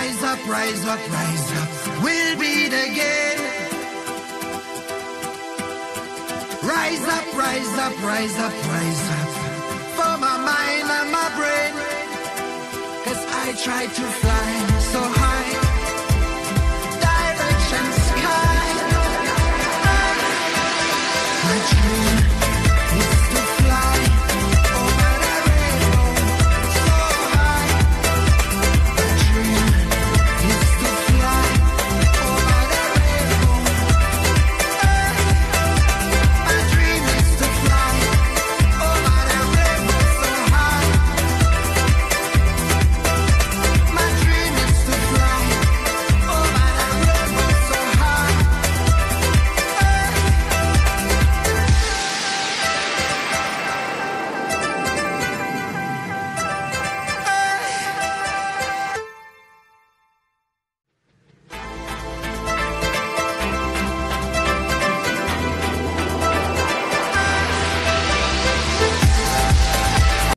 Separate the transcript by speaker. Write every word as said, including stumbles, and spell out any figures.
Speaker 1: Rise up, rise up, rise up. We'll beat again. Rise up, rise up, rise up, rise up. For my mind and my brain. Cause I try to fly so high.